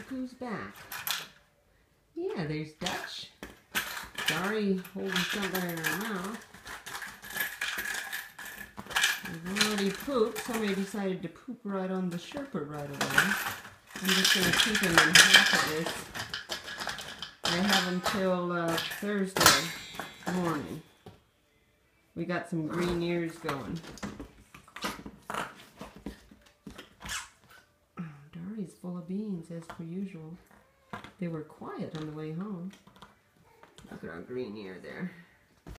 who's back. Yeah, there's Dutch. Dari holding something in her mouth. I've already pooped. Somebody decided to poop right on the Sherpa right away. I'm just going to keep him in half of this. I have until Thursday morning. We got some green ears going. Dari's full of beans as per usual. They were quiet on the way home. Look at our green ear there.